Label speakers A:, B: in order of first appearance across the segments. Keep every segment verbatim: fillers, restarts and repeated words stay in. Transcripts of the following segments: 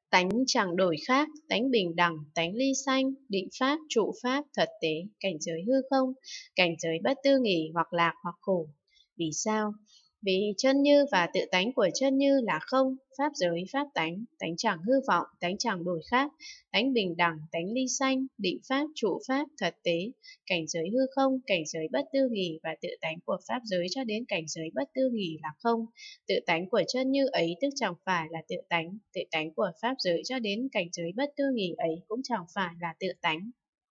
A: Tánh chẳng đổi khác, tánh bình đẳng, tánh ly sanh, định pháp, trụ pháp, thật tế, cảnh giới hư không, cảnh giới bất tư nghỉ hoặc lạc hoặc khổ. Vì sao? Vì chân như và tự tánh của chân như là không, pháp giới, pháp tánh, tánh chẳng hư vọng, tánh chẳng đổi khác, tánh bình đẳng, tánh ly sanh, định pháp, trụ pháp, thật tế, cảnh giới hư không, cảnh giới bất tư nghỉ và tự tánh của pháp giới cho đến cảnh giới bất tư nghỉ là không. Tự tánh của chân như ấy tức chẳng phải là tự tánh, tự tánh của pháp giới cho đến cảnh giới bất tư nghỉ ấy cũng chẳng phải là tự tánh.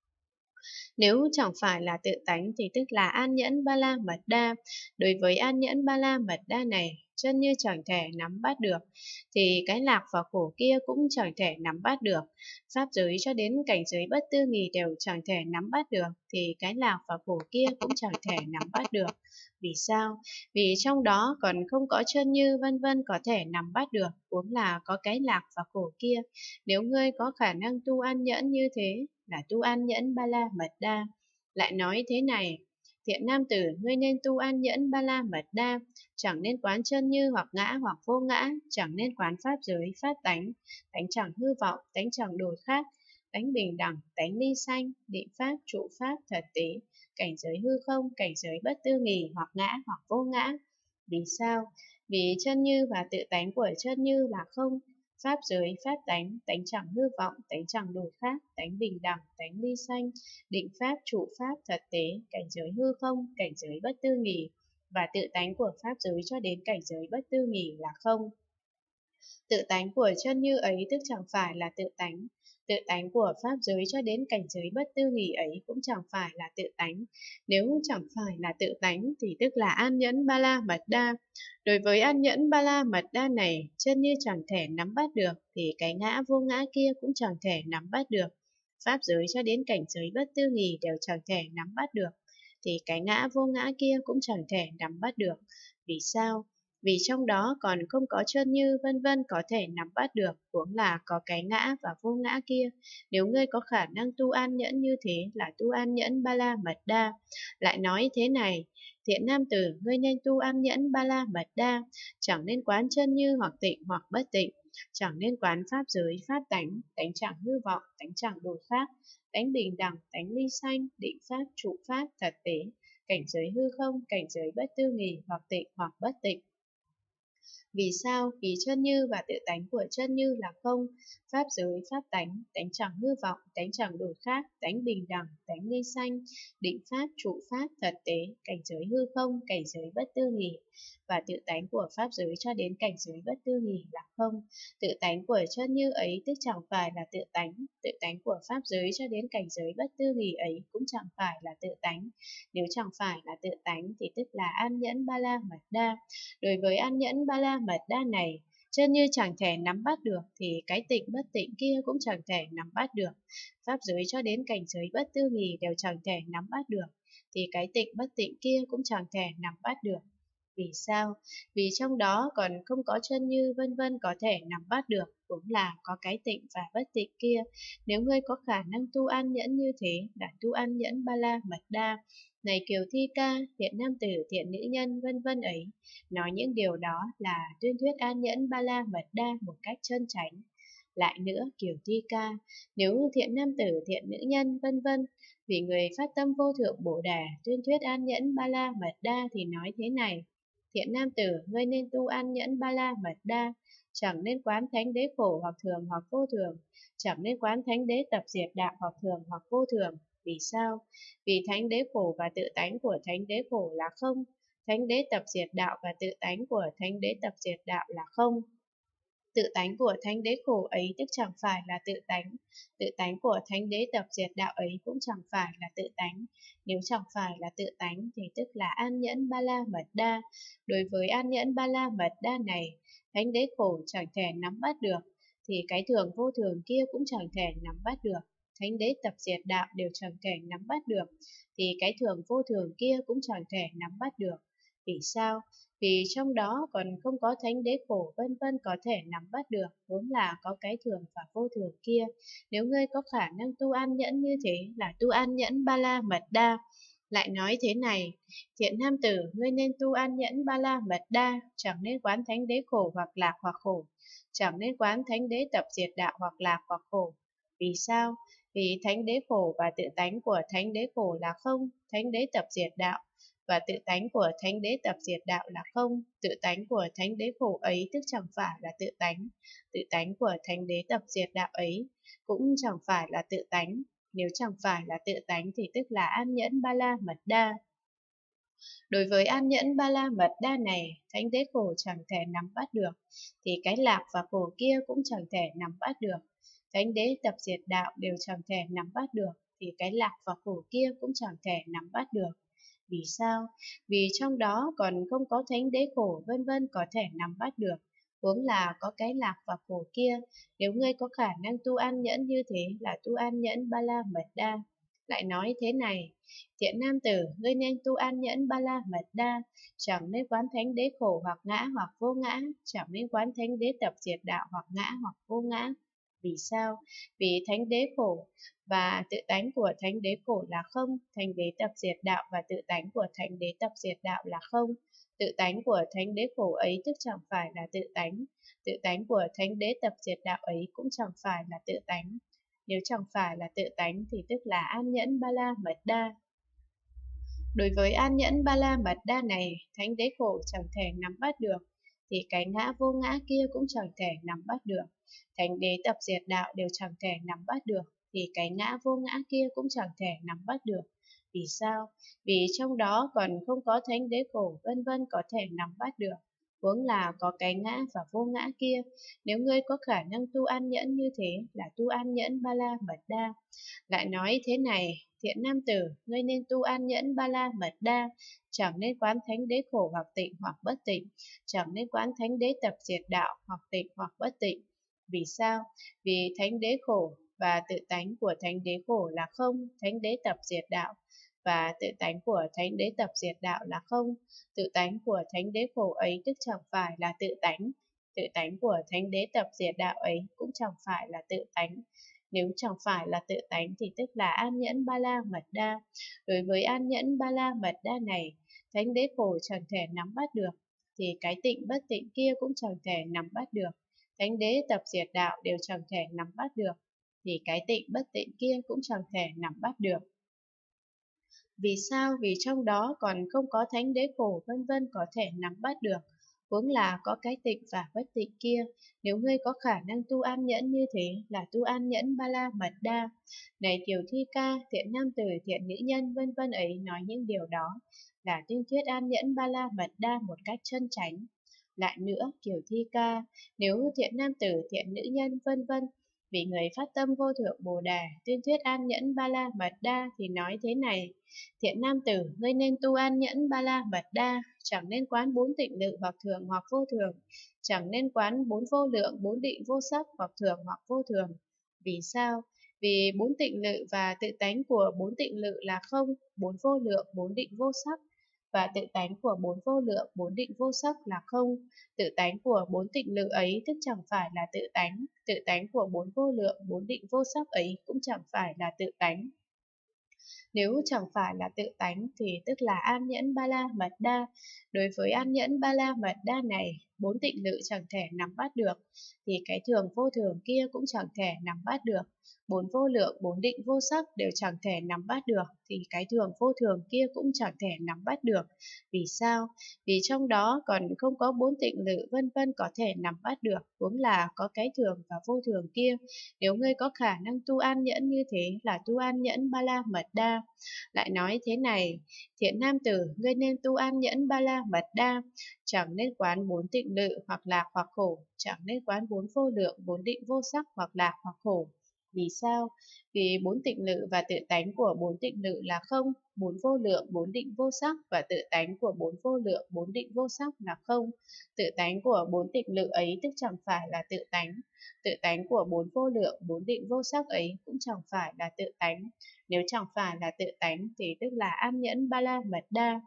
A: Nếu chẳng phải là tự tánh thì tức là an nhẫn ba la mật đa. Đối với an nhẫn ba la mật đa này, chân như chẳng thể nắm bắt được, thì cái lạc và khổ kia cũng chẳng thể nắm bắt được. Pháp giới cho đến cảnh giới bất tư nghì đều chẳng thể nắm bắt được, thì cái lạc và khổ kia cũng chẳng thể nắm bắt được. Vì sao? Vì trong đó còn không có chân như vân vân có thể nắm bắt được, huống là có cái lạc và khổ kia. Nếu ngươi có khả năng tu an nhẫn như thế, là tu an nhẫn ba la mật đa. Lại nói thế này, thiện nam tử, ngươi nên tu an nhẫn ba la mật đa, chẳng nên quán chân như hoặc ngã hoặc vô ngã, chẳng nên quán pháp giới, pháp tánh, tánh chẳng hư vọng, tánh chẳng đổi khác, tánh bình đẳng, tánh ly sanh, định pháp, trụ pháp, thật tế, cảnh giới hư không, cảnh giới bất tư nghì hoặc ngã hoặc vô ngã. Vì sao? Vì chân như và tự tánh của chân như là không, pháp giới, pháp tánh, tánh chẳng hư vọng, tánh chẳng đổi khác, tánh bình đẳng, tánh ly sanh, định pháp, trụ pháp, thật tế, cảnh giới hư không, cảnh giới bất tư nghì và tự tánh của pháp giới cho đến cảnh giới bất tư nghì là không. Tự tánh của chân như ấy tức chẳng phải là tự tánh. Tự tánh của pháp giới cho đến cảnh giới bất tư nghì ấy cũng chẳng phải là tự tánh. Nếu chẳng phải là tự tánh thì tức là an nhẫn ba la mật đa. Đối với an nhẫn ba la mật đa này, chân như chẳng thể nắm bắt được thì cái ngã vô ngã kia cũng chẳng thể nắm bắt được. Pháp giới cho đến cảnh giới bất tư nghì đều chẳng thể nắm bắt được thì cái ngã vô ngã kia cũng chẳng thể nắm bắt được. Vì sao? Vì trong đó còn không có chân như vân vân có thể nắm bắt được, huống là có cái ngã và vô ngã kia. Nếu ngươi có khả năng tu an nhẫn như thế là tu an nhẫn ba la mật đa. Lại nói thế này, thiện nam tử, ngươi nên tu an nhẫn ba la mật đa, chẳng nên quán chân như hoặc tịnh hoặc bất tịnh, chẳng nên quán pháp giới, pháp tánh, tánh chẳng hư vọng, tánh chẳng đổi khác, tánh bình đẳng, tánh ly sanh, định pháp, trụ pháp, thật tế, cảnh giới hư không, cảnh giới bất tư nghì hoặc tịnh hoặc bất tịnh. Vì sao? Vì chân như và tự tánh của chân như là không, pháp giới, pháp tánh, tánh chẳng hư vọng, tánh chẳng đổi khác, tánh bình đẳng, tánh ly sanh, định pháp, trụ pháp, thật tế, cảnh giới hư không, cảnh giới bất tư nghì và tự tánh của pháp giới cho đến cảnh giới bất tư nghì là không. Tự tánh của chân như ấy tức chẳng phải là tự tánh, tự tánh của pháp giới cho đến cảnh giới bất tư nghì ấy cũng chẳng phải là tự tánh. Nếu chẳng phải là tự tánh thì tức là an nhẫn ba la mật đa. Đối với an nhẫn ba la mật đa này, chân như chẳng thể nắm bắt được thì cái tịnh bất tịnh kia cũng chẳng thể nắm bắt được. Pháp giới cho đến cảnh giới bất tư nghì đều chẳng thể nắm bắt được thì cái tịnh bất tịnh kia cũng chẳng thể nắm bắt được. Vì sao? Vì trong đó còn không có chân như vân vân có thể nắm bắt được, cũng là có cái tịnh và bất tịnh kia. Nếu ngươi có khả năng tu an nhẫn như thế là tu an nhẫn ba la mật đa. Này Kiều Thi Ca, thiện nam tử, thiện nữ nhân vân vân ấy, nói những điều đó là tuyên thuyết an nhẫn ba la mật đa một cách chân chánh. Lại nữa, Kiều Thi Ca, nếu thiện nam tử, thiện nữ nhân vân vân vì người phát tâm vô thượng Bồ Đề tuyên thuyết an nhẫn ba la mật đa thì nói thế này: thiện nam tử, ngươi nên tu an nhẫn ba la mật đa, chẳng nên quán thánh đế khổ hoặc thường hoặc vô thường, chẳng nên quán thánh đế tập diệt đạo hoặc thường hoặc vô thường. Vì sao? Vì thánh đế khổ và tự tánh của thánh đế khổ là không, thánh đế tập diệt đạo và tự tánh của thánh đế tập diệt đạo là không. Tự tánh của thánh đế khổ ấy tức chẳng phải là tự tánh, tự tánh của thánh đế tập diệt đạo ấy cũng chẳng phải là tự tánh. Nếu chẳng phải là tự tánh thì tức là an nhẫn ba la mật đa. Đối với an nhẫn ba la mật đa này, thánh đế khổ chẳng thể nắm bắt được thì cái thường vô thường kia cũng chẳng thể nắm bắt được. Thánh đế tập diệt đạo đều chẳng thể nắm bắt được thì cái thường vô thường kia cũng chẳng thể nắm bắt được. Vì sao? Vì trong đó còn không có thánh đế khổ vân vân có thể nắm bắt được, vốn là có cái thường và vô thường kia. Nếu ngươi có khả năng tu an nhẫn như thế là tu an nhẫn ba la mật đa. Lại nói thế này, thiện nam tử, ngươi nên tu an nhẫn ba la mật đa, chẳng nên quán thánh đế khổ hoặc lạc hoặc khổ, chẳng nên quán thánh đế tập diệt đạo hoặc lạc hoặc khổ. Vì sao? Vì thánh đế khổ và tự tánh của thánh đế khổ là không, thánh đế tập diệt đạo, và tự tánh của thánh đế tập diệt đạo là không, tự tánh của thánh đế khổ ấy tức chẳng phải là tự tánh, tự tánh của thánh đế tập diệt đạo ấy cũng chẳng phải là tự tánh. Nếu chẳng phải là tự tánh thì tức là an nhẫn ba la mật đa. Đối với an nhẫn ba la mật đa này, thánh đế khổ chẳng thể nắm bắt được, thì cái lạc và khổ kia cũng chẳng thể nắm bắt được. Thánh đế tập diệt đạo đều chẳng thể nắm bắt được, thì cái lạc và khổ kia cũng chẳng thể nắm bắt được. Vì sao? Vì trong đó còn không có thánh đế khổ vân vân có thể nắm bắt được, huống là có cái lạc và khổ kia. Nếu ngươi có khả năng tu an nhẫn như thế là tu an nhẫn ba la mật đa. Lại nói thế này, thiện nam tử, ngươi nên tu an nhẫn ba la mật đa, chẳng nên quán thánh đế khổ hoặc ngã hoặc vô ngã, chẳng nên quán thánh đế tập diệt đạo hoặc ngã hoặc vô ngã. Vì sao? Vì thánh đế khổ và tự tánh của thánh đế khổ là không, thánh đế tập diệt đạo và tự tánh của thánh đế tập diệt đạo là không. Tự tánh của thánh đế khổ ấy tức chẳng phải là tự tánh, tự tánh của thánh đế tập diệt đạo ấy cũng chẳng phải là tự tánh. Nếu chẳng phải là tự tánh thì tức là an nhẫn ba la mật đa. Đối với an nhẫn ba la mật đa này, thánh đế khổ chẳng thể nắm bắt được, thì cái ngã vô ngã kia cũng chẳng thể nắm bắt được. Thánh đế tập diệt đạo đều chẳng thể nắm bắt được, thì cái ngã vô ngã kia cũng chẳng thể nắm bắt được. Vì sao? Vì trong đó còn không có thánh đế khổ vân vân có thể nắm bắt được, huống là có cái ngã và vô ngã kia. Nếu ngươi có khả năng tu an nhẫn như thế là tu an nhẫn ba la mật đa. Lại nói thế này, thiện nam tử, ngươi nên tu an nhẫn ba la mật đa, chẳng nên quán thánh đế khổ hoặc tịnh hoặc bất tịnh, chẳng nên quán thánh đế tập diệt đạo hoặc tịnh hoặc bất tịnh. Vì sao? Vì thánh đế khổ và tự tánh của thánh đế khổ là không, thánh đế tập diệt đạo, và tự tánh của thánh đế tập diệt đạo là không, tự tánh của thánh đế khổ ấy tức chẳng phải là tự tánh, tự tánh của thánh đế tập diệt đạo ấy cũng chẳng phải là tự tánh. Nếu chẳng phải là tự tánh thì tức là an nhẫn ba la mật đa. Đối với an nhẫn ba la mật đa này, thánh đế khổ chẳng thể nắm bắt được, thì cái tịnh bất tịnh kia cũng chẳng thể nắm bắt được. Thánh đế tập diệt đạo đều chẳng thể nắm bắt được, thì cái tịnh bất tịnh kia cũng chẳng thể nắm bắt được. Vì sao? Vì trong đó còn không có thánh đế khổ vân vân có thể nắm bắt được, huống là có cái tịnh và bất tịnh kia. Nếu ngươi có khả năng tu an nhẫn như thế là tu an nhẫn ba la mật đa. Này Kiều Thi Ca, thiện nam tử, thiện nữ nhân vân vân ấy nói những điều đó là tuyên thuyết an nhẫn ba la mật đa một cách chân chánh. Lại nữa, Kiều Thi Ca, nếu thiện nam tử, thiện nữ nhân vân vân vì người phát tâm vô thượng Bồ Đề tuyên thuyết an nhẫn ba la mật đa thì nói thế này, thiện nam tử, ngươi nên tu an nhẫn ba la mật đa, chẳng nên quán bốn tịnh lự hoặc thường hoặc vô thường, chẳng nên quán bốn vô lượng, bốn định vô sắc hoặc thường hoặc vô thường. Vì sao? Vì bốn tịnh lự và tự tánh của bốn tịnh lự là không, bốn vô lượng, bốn định vô sắc, và tự tánh của bốn vô lượng, bốn định vô sắc là không. Tự tánh của bốn tịnh lự ấy tức chẳng phải là tự tánh, tự tánh của bốn vô lượng, bốn định vô sắc ấy cũng chẳng phải là tự tánh. Nếu chẳng phải là tự tánh thì tức là an nhẫn ba la mật đa. Đối với an nhẫn ba la mật đa này, bốn tịnh lự chẳng thể nắm bắt được, thì cái thường vô thường kia cũng chẳng thể nắm bắt được. Bốn vô lượng, bốn định vô sắc đều chẳng thể nắm bắt được, thì cái thường vô thường kia cũng chẳng thể nắm bắt được. Vì sao? Vì trong đó còn không có bốn tịnh lự vân vân có thể nắm bắt được, huống là có cái thường và vô thường kia. Nếu ngươi có khả năng tu an nhẫn như thế là tu an nhẫn ba la mật đa. Lại nói thế này, thiện nam tử, ngươi nên tu an nhẫn ba la mật đa, chẳng nên quán bốn tịnh lự hoặc lạc hoặc khổ, chẳng nên quán bốn vô lượng, bốn định vô sắc hoặc lạc hoặc khổ. Vì sao? Vì bốn tịnh lự và tự tánh của bốn tịnh lự là không, bốn vô lượng, bốn định vô sắc và tự tánh của bốn vô lượng, bốn định vô sắc là không. Tự tánh của bốn tịnh lự ấy tức chẳng phải là tự tánh, tự tánh của bốn vô lượng, bốn định vô sắc ấy cũng chẳng phải là tự tánh. Nếu chẳng phải là tự tánh thì tức là an nhẫn ba la mật đa.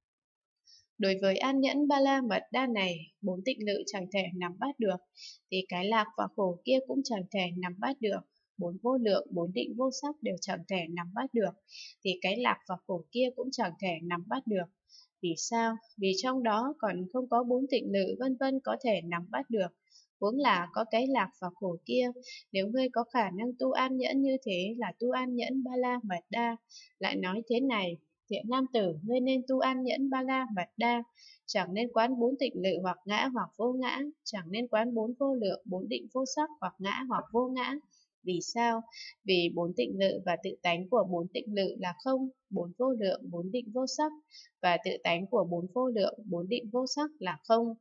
A: Đối với an nhẫn ba la mật đa này, bốn tịnh lự chẳng thể nắm bắt được, thì cái lạc và khổ kia cũng chẳng thể nắm bắt được. Bốn vô lượng, bốn định vô sắc đều chẳng thể nắm bắt được, thì cái lạc và khổ kia cũng chẳng thể nắm bắt được. Vì sao? Vì trong đó còn không có bốn tịnh lự vân vân có thể nắm bắt được, huống là có cái lạc và khổ kia. Nếu ngươi có khả năng tu an nhẫn như thế là tu an nhẫn ba la mật đa. Lại nói thế này, thiện nam tử, ngươi nên tu an nhẫn ba la mật đa, chẳng nên quán bốn tịnh lự hoặc ngã hoặc vô ngã, chẳng nên quán bốn vô lượng, bốn định vô sắc hoặc ngã hoặc vô ngã. Vì sao? Vì bốn tịnh lự và tự tánh của bốn tịnh lự là không, bốn vô lượng, bốn định vô sắc và tự tánh của bốn vô lượng, bốn định vô sắc là không.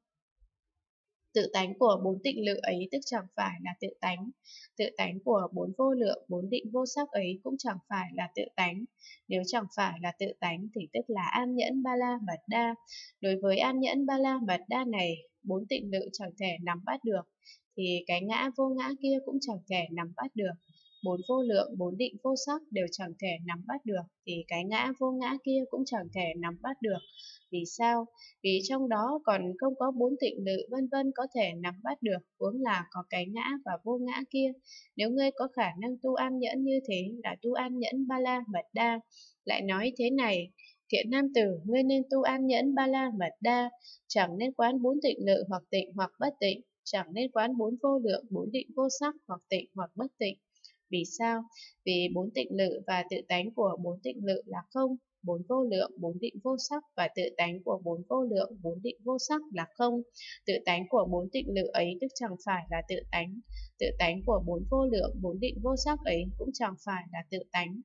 A: Tự tánh của bốn tịnh lự ấy tức chẳng phải là tự tánh. Tự tánh của bốn vô lượng, bốn định vô sắc ấy cũng chẳng phải là tự tánh. Nếu chẳng phải là tự tánh thì tức là an nhẫn ba la mật đa. Đối với an nhẫn ba la mật đa này, bốn tịnh lự chẳng thể nắm bắt được, thì cái ngã vô ngã kia cũng chẳng thể nắm bắt được. Bốn vô lượng, bốn định vô sắc đều chẳng thể nắm bắt được, thì cái ngã vô ngã kia cũng chẳng thể nắm bắt được. Vì sao? Vì trong đó còn không có bốn tịnh lự vân vân có thể nắm bắt được, huống là có cái ngã và vô ngã kia. Nếu ngươi có khả năng tu an nhẫn như thế là tu an nhẫn ba la mật đa. Lại nói thế này, thiện nam tử, ngươi nên tu an nhẫn ba la mật đa, chẳng nên quán bốn tịnh lự hoặc tịnh hoặc bất tịnh, chẳng nên quán bốn vô lượng, bốn định vô sắc hoặc tịnh hoặc bất tịnh. Vì sao? Vì bốn tịnh lự và tự tánh của bốn tịnh lự là không, bốn vô lượng, bốn định vô sắc và tự tánh của bốn vô lượng, bốn định vô sắc là không. Tự tánh của bốn tịnh lự ấy tức chẳng phải là tự tánh. Tự tánh của bốn vô lượng, bốn định vô sắc ấy cũng chẳng phải là tự tánh.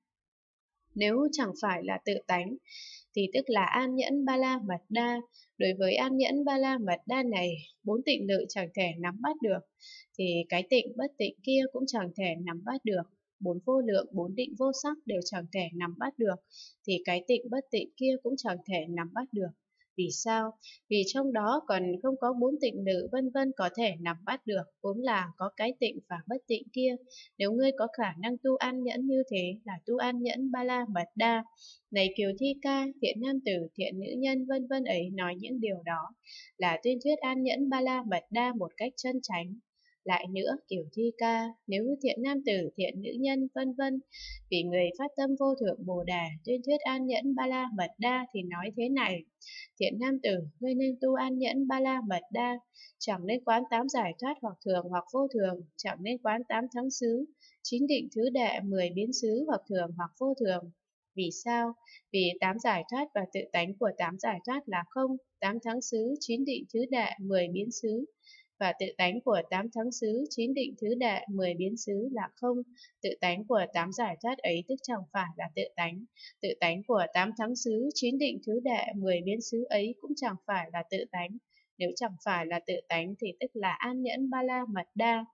A: Nếu chẳng phải là tự tánh thì tức là an nhẫn ba la mật đa. Đối với an nhẫn ba la mật đa này, bốn tịnh lự chẳng thể nắm bắt được, thì cái tịnh bất tịnh kia cũng chẳng thể nắm bắt được. Bốn vô lượng, bốn định vô sắc đều chẳng thể nắm bắt được, thì cái tịnh bất tịnh kia cũng chẳng thể nắm bắt được. Vì sao? Vì trong đó còn không có bốn tịnh lự vân vân có thể nắm bắt được, huống là có cái tịnh và bất tịnh kia. Nếu ngươi có khả năng tu an nhẫn như thế là tu an nhẫn ba la mật đa. Này Kiều Thi Ca, thiện nam tử, thiện nữ nhân vân vân ấy nói những điều đó là tuyên thuyết an nhẫn ba la mật đa một cách chân chánh. Lại nữa, Kiều Thi Ca, nếu thiện nam tử, thiện nữ nhân vân vân vì người phát tâm vô thượng Bồ Đề tuyên thuyết an nhẫn ba la mật đa thì nói thế này, thiện nam tử, ngươi nên tu an nhẫn ba la mật đa, chẳng nên quán tám giải thoát hoặc thường hoặc vô thường, chẳng nên quán tám thắng xứ, chín định thứ đệ, mười biến xứ hoặc thường hoặc vô thường. Vì sao? Vì tám giải thoát và tự tánh của tám giải thoát là không, tám thắng xứ, chín định thứ đệ, mười biến xứ và tự tánh của tám thắng xứ, chín định thứ đệ, mười biến xứ là không. Tự tánh của tám giải thoát ấy tức chẳng phải là tự tánh. Tự tánh của tám thắng xứ, chín định thứ đệ, mười biến xứ ấy cũng chẳng phải là tự tánh. Nếu chẳng phải là tự tánh thì tức là an nhẫn ba la mật đa.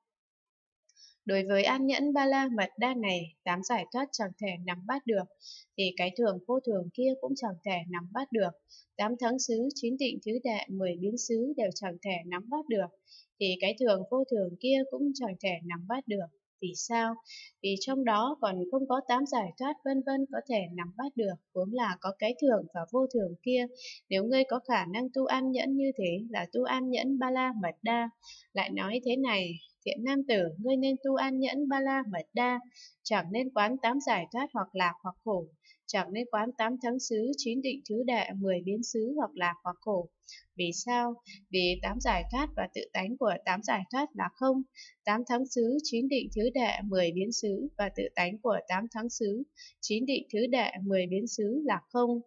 A: Đối với an nhẫn ba la mật đa này, tám giải thoát chẳng thể nắm bắt được, thì cái thường vô thường kia cũng chẳng thể nắm bắt được. Tám thắng xứ, chín định thứ đệ, mười biến xứ đều chẳng thể nắm bắt được, thì cái thường vô thường kia cũng chẳng thể nắm bắt được. Vì sao? Vì trong đó còn không có tám giải thoát vân vân có thể nắm bắt được, huống là có cái thường và vô thường kia. Nếu ngươi có khả năng tu an nhẫn như thế là tu an nhẫn ba la mật đa. Lại nói thế này, thiện nam tử, ngươi nên tu an nhẫn ba la mật đa, chẳng nên quán tám giải thoát hoặc lạc hoặc khổ, chẳng nên quán tám thắng xứ, chín định thứ đệ, mười biến xứ hoặc lạc hoặc khổ. Vì sao? Vì tám giải thoát và tự tánh của tám giải thoát là không, tám thắng xứ, chín định thứ đệ, mười biến xứ và tự tánh của tám thắng xứ, chín định thứ đệ, mười biến xứ là không.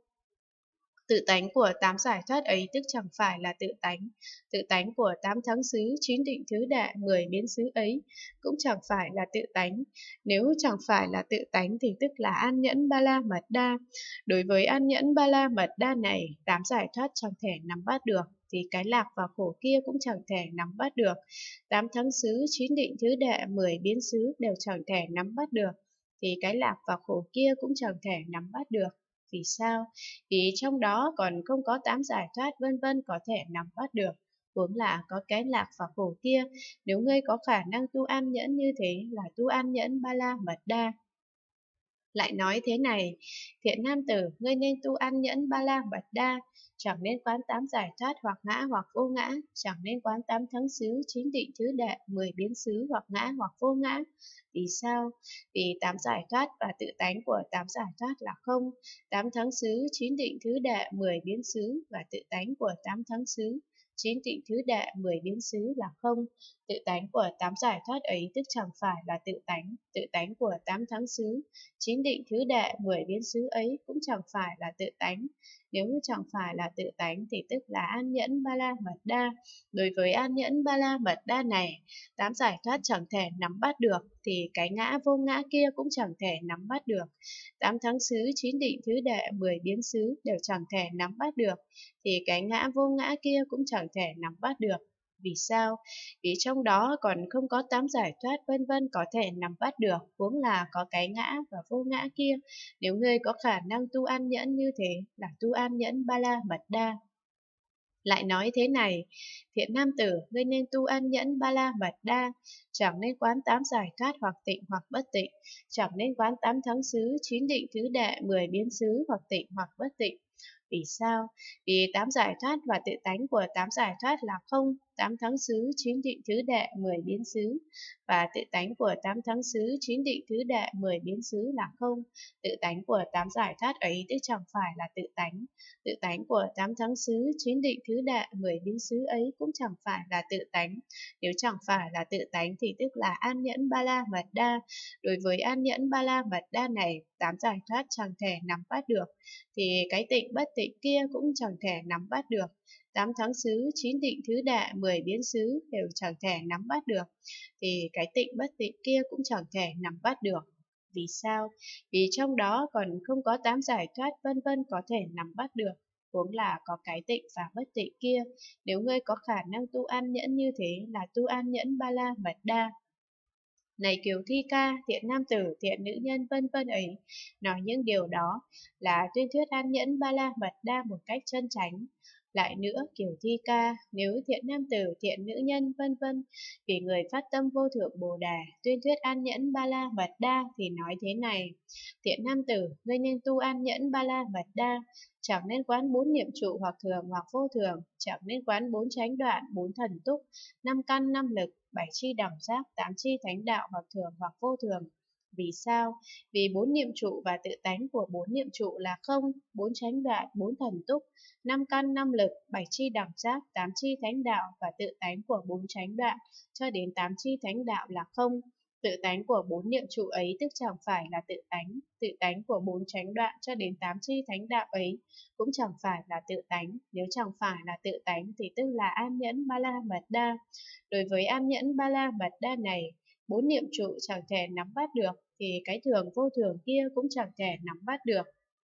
A: Tự tánh của tám giải thoát ấy tức chẳng phải là tự tánh. Tự tánh của tám thắng xứ, chín định thứ đệ, mười biến xứ ấy cũng chẳng phải là tự tánh. Nếu chẳng phải là tự tánh thì tức là an nhẫn ba la mật đa. Đối với an nhẫn ba la mật đa này, tám giải thoát chẳng thể nắm bắt được, thì cái lạc và khổ kia cũng chẳng thể nắm bắt được. Tám thắng xứ, chín định thứ đệ, mười biến xứ đều chẳng thể nắm bắt được, thì cái lạc và khổ kia cũng chẳng thể nắm bắt được. Vì sao? Vì trong đó còn không có tám giải thoát vân vân có thể nắm bắt được, huống là có cái lạc và khổ kia. Nếu ngươi có khả năng tu an nhẫn như thế là tu an nhẫn ba la mật đa. Lại nói thế này, thiện nam tử, ngươi nên tu an nhẫn ba la mật đa, chẳng nên quán tám giải thoát hoặc ngã hoặc vô ngã, chẳng nên quán tám thắng xứ, chín định thứ đệ, mười biến xứ hoặc ngã hoặc vô ngã. Vì sao? Vì tám giải thoát và tự tánh của tám giải thoát là không, tám thắng xứ, chín định thứ đệ, mười biến xứ và tự tánh của tám thắng xứ, chín định thứ đệ, mười biến xứ là không. Tự tánh của tám giải thoát ấy tức chẳng phải là tự tánh, tự tánh của tám tháng xứ, chín định thứ đệ, mười biến xứ ấy cũng chẳng phải là tự tánh. Nếu chẳng phải là tự tánh thì tức là an nhẫn ba la mật đa. Đối với an nhẫn ba la mật đa này, tám giải thoát chẳng thể nắm bắt được, thì cái ngã vô ngã kia cũng chẳng thể nắm bắt được. Tám tháng xứ, chín định thứ đệ, mười biến xứ đều chẳng thể nắm bắt được, thì cái ngã vô ngã kia cũng chẳng thể nắm bắt được. Vì sao? Vì trong đó còn không có tám giải thoát vân vân có thể nắm bắt được, huống là có cái ngã và vô ngã kia. Nếu ngươi có khả năng tu an nhẫn như thế là tu an nhẫn ba la mật đa. Lại nói thế này, thiện nam tử, ngươi nên tu an nhẫn ba la mật đa, chẳng nên quán tám giải thoát hoặc tịnh hoặc bất tịnh, chẳng nên quán tám tháng xứ, chín định thứ đệ, mười biến xứ hoặc tịnh hoặc bất tịnh. Vì sao? Vì tám giải thoát và tự tánh của tám giải thoát là không, tám tháng xứ, chín định thứ đệ, mười biến xứ, và tự tánh của tám tháng xứ, chín định thứ đệ, mười biến xứ là không. Tự tánh của tám giải thoát ấy tức chẳng phải là tự tánh. Tự tánh của tám tháng xứ, chín định thứ đệ, mười biến xứ ấy cũng chẳng phải là tự tánh. Nếu chẳng phải là tự tánh thì tức là an nhẫn ba la mật đa. Đối với an nhẫn ba la mật đa này, tám giải thoát chẳng thể nắm bắt được, thì cái tịnh bất tịnh kia cũng chẳng thể nắm bắt được. Tám tháng xứ, chín định thứ đệ, mười biến xứ đều chẳng thể nắm bắt được, thì cái tịnh bất tịnh kia cũng chẳng thể nắm bắt được. Vì sao? Vì trong đó còn không có tám giải thoát vân vân có thể nắm bắt được, huống là có cái tịnh và bất tịnh kia. Nếu ngươi có khả năng tu an nhẫn như thế là tu an nhẫn ba la mật đa. Này Kiều Thi Ca, thiện nam tử, thiện nữ nhân vân vân ấy, nói những điều đó là tuyên thuyết an nhẫn ba la mật đa một cách chân chánh. Lại nữa, Kiều Thi Ca, nếu thiện nam tử, thiện nữ nhân vân vân vì người phát tâm vô thượng Bồ Đề, tuyên thuyết an nhẫn ba la mật đa thì nói thế này: thiện nam tử, ngươi nên tu an nhẫn ba la mật đa, chẳng nên quán bốn niệm trụ hoặc thường hoặc vô thường, chẳng nên quán bốn chánh đoạn, bốn thần túc, năm căn năm lực, bảy chi đẳng giác, tám chi thánh đạo hoặc thường hoặc vô thường. Vì sao? Vì bốn niệm trụ và tự tánh của bốn niệm trụ là không, bốn chánh đoạn, bốn thần túc, năm căn năm lực, bảy chi đẳng giác, tám chi thánh đạo và tự tánh của bốn chánh đoạn cho đến tám chi thánh đạo là không. Tự tánh của bốn niệm trụ ấy tức chẳng phải là tự tánh, tự tánh của bốn chánh đoạn cho đến tám chi thánh đạo ấy cũng chẳng phải là tự tánh. Nếu chẳng phải là tự tánh thì tức là an nhẫn ba la mật đa. Đối với an nhẫn ba la mật đa này, bốn niệm trụ chẳng thể nắm bắt được, thì cái thường vô thường kia cũng chẳng thể nắm bắt được.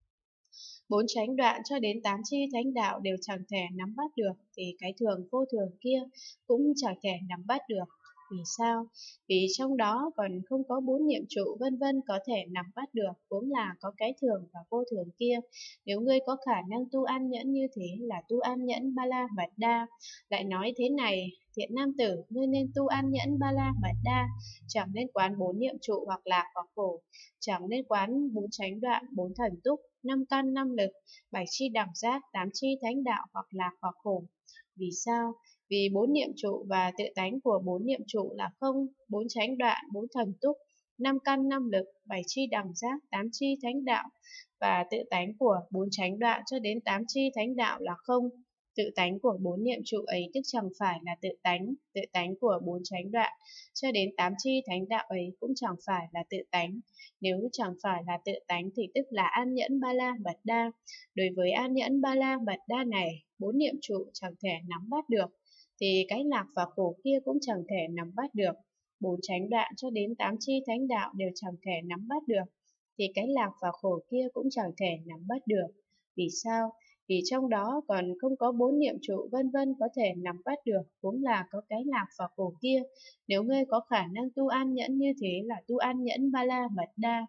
A: Bốn chánh đoạn cho đến tám chi thánh đạo đều chẳng thể nắm bắt được, thì cái thường vô thường kia cũng chẳng thể nắm bắt được. Vì sao? Vì trong đó còn không có bốn niệm trụ vân vân có thể nắm bắt được, cũng là có cái thường và vô thường kia. Nếu ngươi có khả năng tu an nhẫn như thế là tu an nhẫn ba la mật đa. Lại nói thế này, thiện nam tử, ngươi nên tu an nhẫn ba la mật đa, chẳng nên quán bốn niệm trụ hoặc lạc hoặc khổ, chẳng nên quán bốn chánh đoạn, bốn thần túc, năm căn năm lực, bảy chi đẳng giác, tám chi thánh đạo hoặc lạc hoặc khổ. Vì sao? Vì bốn niệm trụ và tự tánh của bốn niệm trụ là không, bốn chánh đoạn, bốn thần túc, năm căn năm lực, bảy chi đẳng giác, tám chi thánh đạo và tự tánh của bốn chánh đoạn cho đến tám chi thánh đạo là không. Tự tánh của bốn niệm trụ ấy tức chẳng phải là tự tánh, tự tánh của bốn chánh đoạn cho đến tám chi thánh đạo ấy cũng chẳng phải là tự tánh. Nếu chẳng phải là tự tánh thì tức là an nhẫn ba la mật đa. Đối với an nhẫn ba la mật đa này, bốn niệm trụ chẳng thể nắm bắt được, thì cái lạc và khổ kia cũng chẳng thể nắm bắt được. Bốn chánh đoạn cho đến tám chi thánh đạo đều chẳng thể nắm bắt được, thì cái lạc và khổ kia cũng chẳng thể nắm bắt được. Vì sao? Vì trong đó còn không có bốn niệm trụ vân vân có thể nắm bắt được, cũng là có cái lạc và khổ kia. Nếu ngươi có khả năng tu an nhẫn như thế là tu an nhẫn ba la mật đa.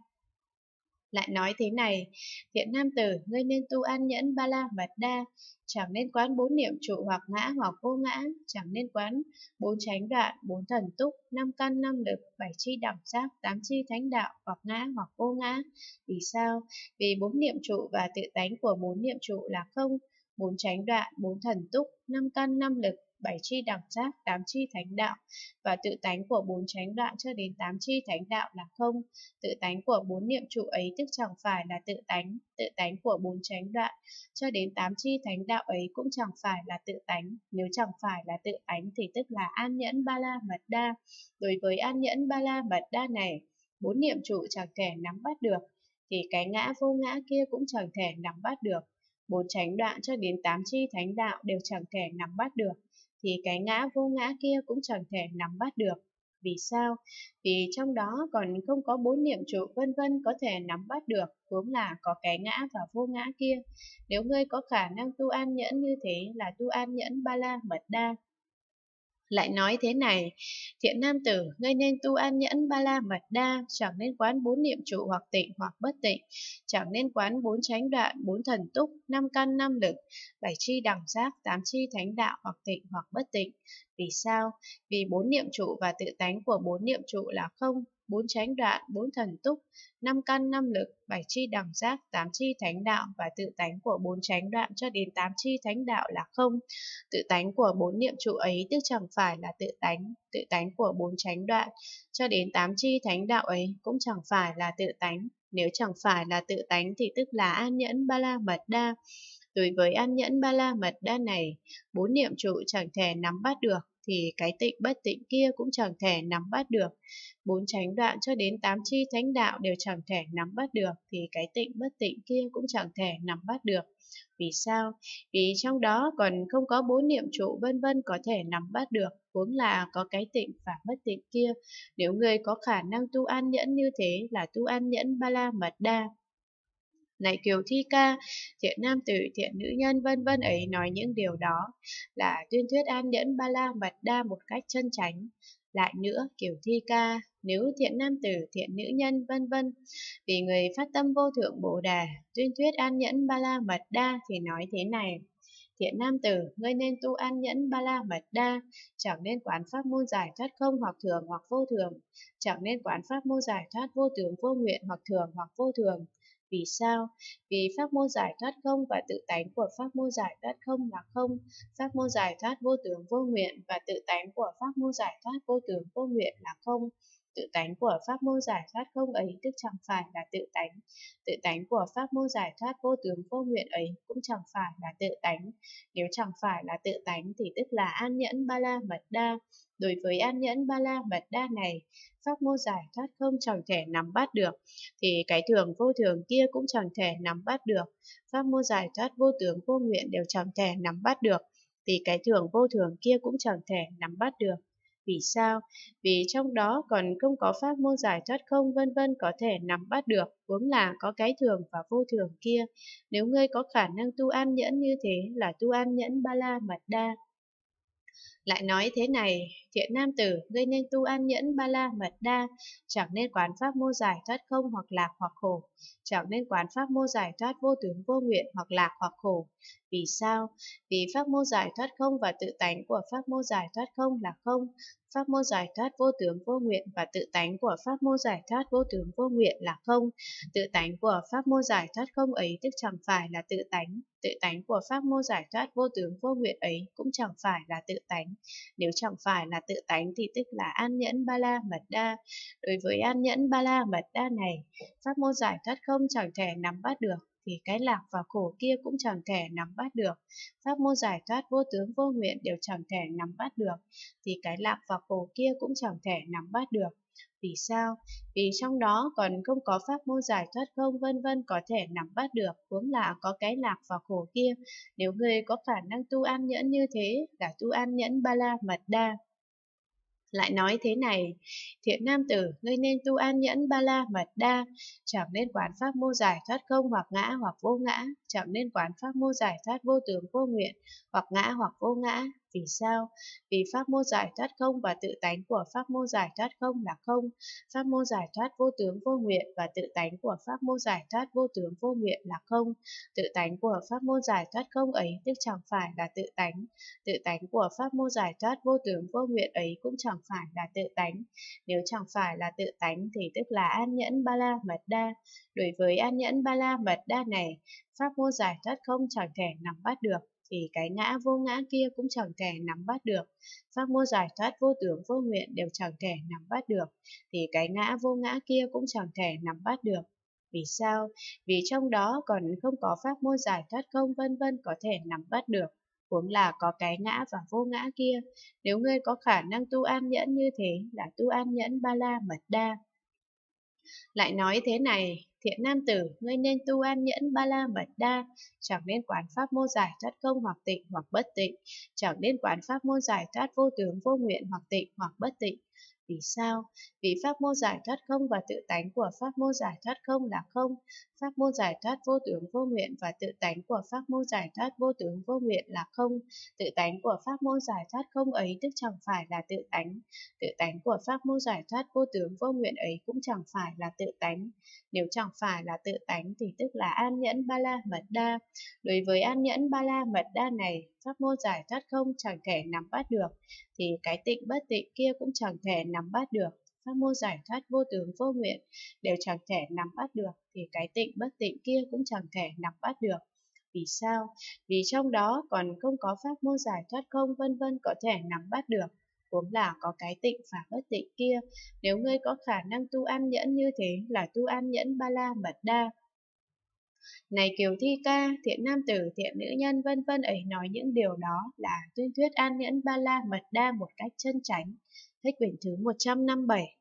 A: Lại nói thế này, thiện nam tử, ngươi nên tu an nhẫn ba la mật đa, chẳng nên quán bốn niệm trụ hoặc ngã hoặc vô ngã, chẳng nên quán bốn chánh đoạn, bốn thần túc, năm căn năm lực, bảy chi đẳng giác, tám chi thánh đạo hoặc ngã hoặc vô ngã. Vì sao? Vì bốn niệm trụ và tự tánh của bốn niệm trụ là không, bốn chánh đoạn, bốn thần túc, năm căn năm lực, bảy chi đẳng giác, tám chi thánh đạo và tự tánh của bốn chánh đoạn cho đến tám chi thánh đạo là không. Tự tánh của bốn niệm trụ ấy tức chẳng phải là tự tánh, tự tánh của bốn chánh đoạn cho đến tám chi thánh đạo ấy cũng chẳng phải là tự tánh. Nếu chẳng phải là tự tánh thì tức là an nhẫn ba la mật đa. Đối với an nhẫn ba la mật đa này, bốn niệm trụ chẳng thể nắm bắt được, thì cái ngã vô ngã kia cũng chẳng thể nắm bắt được. Bốn chánh đoạn cho đến tám chi thánh đạo đều chẳng thể nắm bắt được, thì cái ngã vô ngã kia cũng chẳng thể nắm bắt được. Vì sao? Vì trong đó còn không có bốn niệm trụ vân vân có thể nắm bắt được, huống là có cái ngã và vô ngã kia. Nếu ngươi có khả năng tu an nhẫn như thế là tu an nhẫn ba la mật đa. Lại nói thế này, thiện nam tử, ngươi nên tu an nhẫn ba la mật đa, chẳng nên quán bốn niệm trụ hoặc tịnh hoặc bất tịnh, chẳng nên quán bốn chánh đoạn, bốn thần túc, năm căn năm lực, bảy chi đẳng giác, tám chi thánh đạo hoặc tịnh hoặc bất tịnh. Vì sao? Vì bốn niệm trụ và tự tánh của bốn niệm trụ là không, bốn chánh đoạn, bốn thần túc, năm căn năm lực, bảy chi đẳng giác, tám chi thánh đạo và tự tánh của bốn chánh đoạn cho đến tám chi thánh đạo là không. Tự tánh của bốn niệm trụ ấy tức chẳng phải là tự tánh, tự tánh của bốn chánh đoạn cho đến tám chi thánh đạo ấy cũng chẳng phải là tự tánh. Nếu chẳng phải là tự tánh thì tức là an nhẫn ba la mật đa. Đối với an nhẫn ba la mật đa này, bốn niệm trụ chẳng thể nắm bắt được, thì cái tịnh bất tịnh kia cũng chẳng thể nắm bắt được. Bốn chánh đoạn cho đến tám chi thánh đạo đều chẳng thể nắm bắt được, thì cái tịnh bất tịnh kia cũng chẳng thể nắm bắt được. Vì sao? Vì trong đó còn không có bốn niệm trụ vân vân có thể nắm bắt được, huống là có cái tịnh và bất tịnh kia. Nếu người có khả năng tu an nhẫn như thế là tu an nhẫn ba la mật đa. Này Kiều Thi Ca, thiện nam tử, thiện nữ nhân vân vân ấy nói những điều đó là tuyên thuyết an nhẫn ba la mật đa một cách chân chánh. Lại nữa, Kiều Thi Ca, nếu thiện nam tử, thiện nữ nhân vân vân vì người phát tâm vô thượng Bồ Đề tuyên thuyết an nhẫn ba la mật đa thì nói thế này: thiện nam tử, ngươi nên tu an nhẫn ba la mật đa, chẳng nên quán pháp môn giải thoát không hoặc thường hoặc vô thường, chẳng nên quán pháp môn giải thoát vô tướng vô nguyện hoặc thường hoặc vô thường. Vì sao? Vì pháp môn giải thoát không và tự tánh của pháp môn giải thoát không là không, pháp môn giải thoát vô tướng vô nguyện và tự tánh của pháp môn giải thoát vô tướng vô nguyện là không. Tự tánh của pháp môn giải thoát không ấy tức chẳng phải là tự tánh, tự tánh của pháp môn giải thoát vô tướng vô nguyện ấy cũng chẳng phải là tự tánh. Nếu chẳng phải là tự tánh thì tức là an nhẫn ba la mật đa. Đối với an nhẫn ba la mật đa này, pháp môn giải thoát không chẳng thể nắm bắt được, thì cái thường vô thường kia cũng chẳng thể nắm bắt được. Pháp môn giải thoát vô tướng vô nguyện đều chẳng thể nắm bắt được, thì cái thường vô thường kia cũng chẳng thể nắm bắt được. Vì sao? Vì trong đó còn không có pháp môn giải thoát không vân vân có thể nắm bắt được, huống là có cái thường và vô thường kia. Nếu ngươi có khả năng tu an nhẫn như thế là tu an nhẫn ba la mật đa. Lại nói thế này, thiện nam tử, ngươi nên tu an nhẫn ba la mật đa, chẳng nên quán pháp môn giải thoát không hoặc lạc hoặc khổ, chẳng nên quán pháp môn giải thoát vô tướng vô nguyện hoặc lạc hoặc khổ. Vì sao? Vì pháp môn giải thoát không và tự tánh của pháp môn giải thoát không là không, pháp môn giải thoát vô tướng vô nguyện và tự tánh của pháp môn giải thoát vô tướng vô nguyện là không. Tự tánh của pháp môn giải thoát không ấy tức chẳng phải là tự tánh, tự tánh của pháp môn giải thoát vô tướng vô nguyện ấy cũng chẳng phải là tự tánh. Nếu chẳng phải là tự tánh thì tức là an nhẫn ba la mật đa. Đối với an nhẫn ba la mật đa này, pháp môn giải thoát không chẳng thể nắm bắt được, thì cái lạc và khổ kia cũng chẳng thể nắm bắt được. Pháp môn giải thoát vô tướng vô nguyện đều chẳng thể nắm bắt được, thì cái lạc và khổ kia cũng chẳng thể nắm bắt được. Vì sao? Vì trong đó còn không có pháp môn giải thoát không vân vân có thể nắm bắt được, huống là có cái lạc và khổ kia. Nếu người có khả năng tu an nhẫn như thế là tu an nhẫn ba la mật đa. Lại nói thế này, thiện nam tử, ngươi nên tu an nhẫn ba la mật đa, chẳng nên quán pháp môn giải thoát không hoặc ngã hoặc vô ngã, chẳng nên quán pháp môn giải thoát vô tướng vô nguyện hoặc ngã hoặc vô ngã. Vì sao? Vì pháp môn giải thoát không và tự tánh của pháp môn giải thoát không là không, pháp môn giải thoát vô tướng vô nguyện và tự tánh của pháp môn giải thoát vô tướng vô nguyện là không. Tự tánh của pháp môn giải thoát không ấy tức chẳng phải là tự tánh, tự tánh của pháp môn giải thoát vô tướng vô nguyện ấy cũng chẳng phải là tự tánh. Nếu chẳng phải là tự tánh thì tức là an nhẫn ba la mật đa. Đối với an nhẫn ba la mật đa này, pháp môn giải thoát không chẳng thể nắm bắt được, thì cái ngã vô ngã kia cũng chẳng thể nắm bắt được. Pháp môn giải thoát vô tưởng vô nguyện đều chẳng thể nắm bắt được, thì cái ngã vô ngã kia cũng chẳng thể nắm bắt được. Vì sao? Vì trong đó còn không có pháp môn giải thoát không vân vân có thể nắm bắt được. Huống là có cái ngã và vô ngã kia. Nếu ngươi có khả năng tu an nhẫn như thế là tu an nhẫn ba la mật đa. Lại nói thế này, thiện nam tử, ngươi nên tu an nhẫn ba la mật đa, chẳng nên quán pháp môn giải thoát không hoặc tịnh hoặc bất tịnh, chẳng nên quán pháp môn giải thoát vô tướng vô nguyện hoặc tịnh hoặc bất tịnh. Vì sao? Vì pháp môn giải thoát không và tự tánh của pháp môn giải thoát không là không, pháp môn giải thoát vô tướng vô nguyện và tự tánh của pháp môn giải thoát vô tướng vô nguyện là không, tự tánh của pháp môn giải thoát không ấy tức chẳng phải là tự tánh, tự tánh của pháp môn giải thoát vô tướng vô nguyện ấy cũng chẳng phải là tự tánh. Nếu chẳng phải là tự tánh thì tức là an nhẫn ba la mật đa. Đối với an nhẫn ba la mật đa này, pháp môn giải thoát không chẳng thể nắm bắt được, thì cái tịnh bất tịnh kia cũng chẳng thể nắm bắt được. Pháp môn giải thoát vô tướng vô nguyện đều chẳng thể nắm bắt được, thì cái tịnh bất tịnh kia cũng chẳng thể nắm bắt được. Vì sao? Vì trong đó còn không có pháp môn giải thoát không vân vân có thể nắm bắt được. Vốn là có cái tịnh và bất tịnh kia. Nếu ngươi có khả năng tu an nhẫn như thế là tu an nhẫn ba la mật đa. Này Kiều Thi Ca, thiện nam tử, thiện nữ nhân vân vân ấy nói những điều đó là tuyên thuyết an nhẫn ba la mật đa một cách chân chánh. Thích quyển thứ một trăm năm mươi bảy.